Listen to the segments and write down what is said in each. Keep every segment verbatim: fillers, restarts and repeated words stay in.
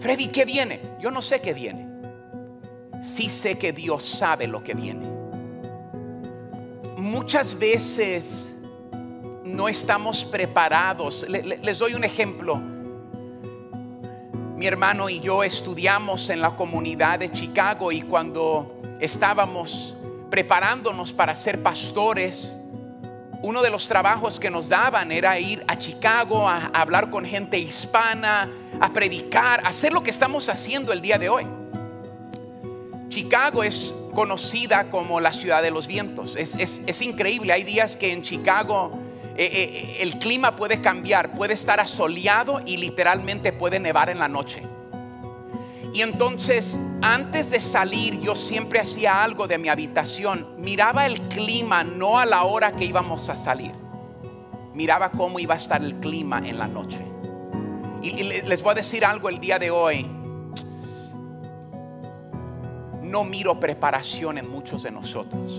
Freddy, ¿qué viene? Yo no sé qué viene. Sí sé que Dios sabe lo que viene. Muchas veces no estamos preparados. Le, le, les doy un ejemplo. Mi hermano y yo estudiamos en la comunidad de Chicago, y cuando estábamos preparándonos para ser pastores, uno de los trabajos que nos daban era ir a Chicago a, a hablar con gente hispana, a predicar, a hacer lo que estamos haciendo el día de hoy. Chicago es conocida como la ciudad de los vientos. Es, es, es increíble. Hay días que en Chicago eh, eh, el clima puede cambiar, puede estar asoleado y literalmente puede nevar en la noche. Y entonces, antes de salir, yo siempre hacía algo de mi habitación. Miraba el clima, no a la hora que íbamos a salir. Miraba cómo iba a estar el clima en la noche. Y, y les voy a decir algo el día de hoy. No miro preparación en muchos de nosotros.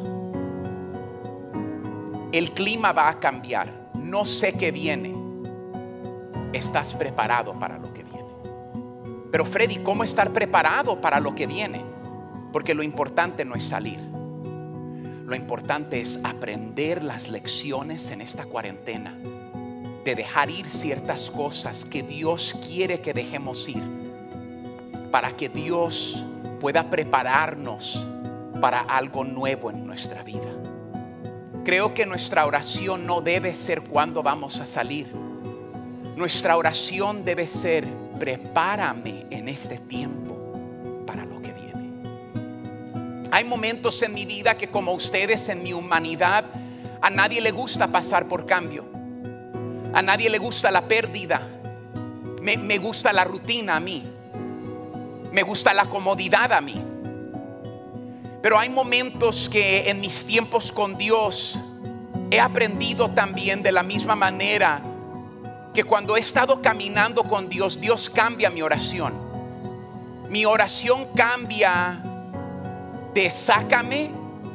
El clima va a cambiar. No sé qué viene. ¿Estás preparado para lo que viene? Pero Freddy, ¿cómo estar preparado para lo que viene? Porque lo importante no es salir. Lo importante es aprender las lecciones en esta cuarentena. De dejar ir ciertas cosas que Dios quiere que dejemos ir. Para que Dios pueda prepararnos para algo nuevo en nuestra vida. Creo que nuestra oración no debe ser cuándo vamos a salir. Nuestra oración debe ser: prepárame en este tiempo para lo que viene. Hay momentos en mi vida que, como ustedes, en mi humanidad, a nadie le gusta pasar por cambio. A nadie le gusta la pérdida. Me, me gusta la rutina a mí. Me gusta la comodidad a mí. Pero hay momentos que en mis tiempos con Dios he aprendido también de la misma manera que cuando he estado caminando con Dios, Dios cambia mi oración. Mi oración cambia de sácame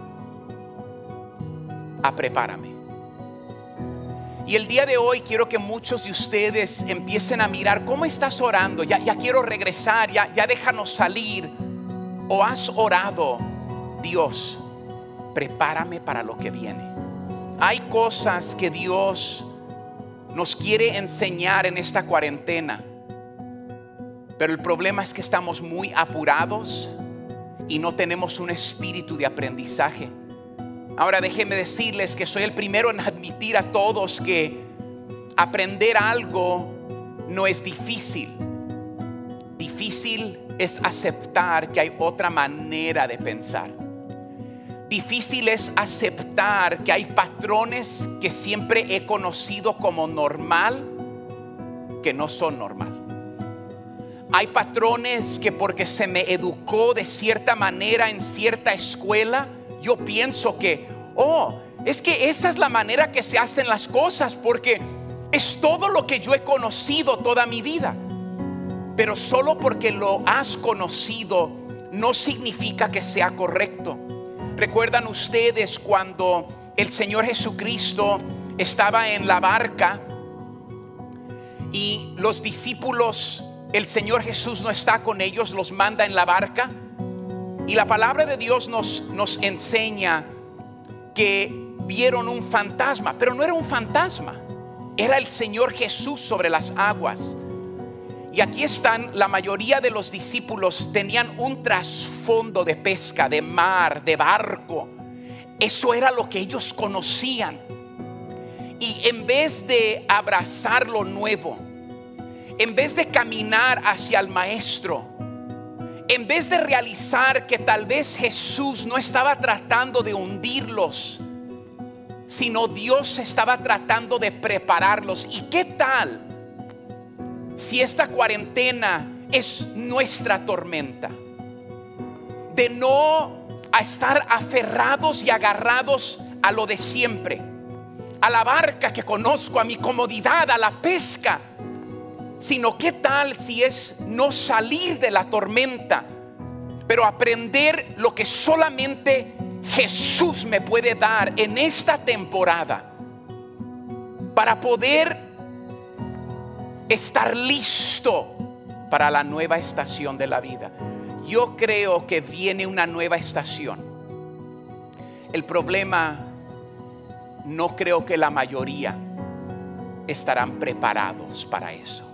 a prepárame. Y el día de hoy quiero que muchos de ustedes empiecen a mirar cómo estás orando. Ya, ya quiero regresar, ya, ya déjanos salir. O has orado: Dios, prepárame para lo que viene. Hay cosas que Dios nos quiere enseñar en esta cuarentena, pero el problema es que estamos muy apurados y no tenemos un espíritu de aprendizaje. Ahora déjenme decirles que soy el primero en admitir a todos que aprender algo no es difícil. Difícil es aceptar que hay otra manera de pensar. Difícil es aceptar que hay patrones que siempre he conocido como normal, que no son normal. Hay patrones que porque se me educó de cierta manera en cierta escuela, yo pienso que, oh, es que esa es la manera que se hacen las cosas, porque es todo lo que yo he conocido toda mi vida. Pero solo porque lo has conocido no significa que sea correcto. ¿Recuerdan ustedes cuando el Señor Jesucristo estaba en la barca y los discípulos, el Señor Jesús no está con ellos, los manda en la barca? Y la palabra de Dios nos, nos enseña que vieron un fantasma, pero no era un fantasma, era el Señor Jesús sobre las aguas. Y aquí están, la mayoría de los discípulos tenían un trasfondo de pesca, de mar, de barco. Eso era lo que ellos conocían. Y en vez de abrazar lo nuevo, en vez de caminar hacia el Maestro, en vez de realizar que tal vez Jesús no estaba tratando de hundirlos, sino Dios estaba tratando de prepararlos. ¿Y qué tal si esta cuarentena es nuestra tormenta? De no a estar aferrados y agarrados a lo de siempre, a la barca que conozco, a mi comodidad, a la pesca. Sino qué tal si es no salir de la tormenta, pero aprender lo que solamente Jesús me puede dar en esta temporada para poder estar listo para la nueva estación de la vida. Yo creo que viene una nueva estación. El problema, no creo que la mayoría estarán preparados para eso.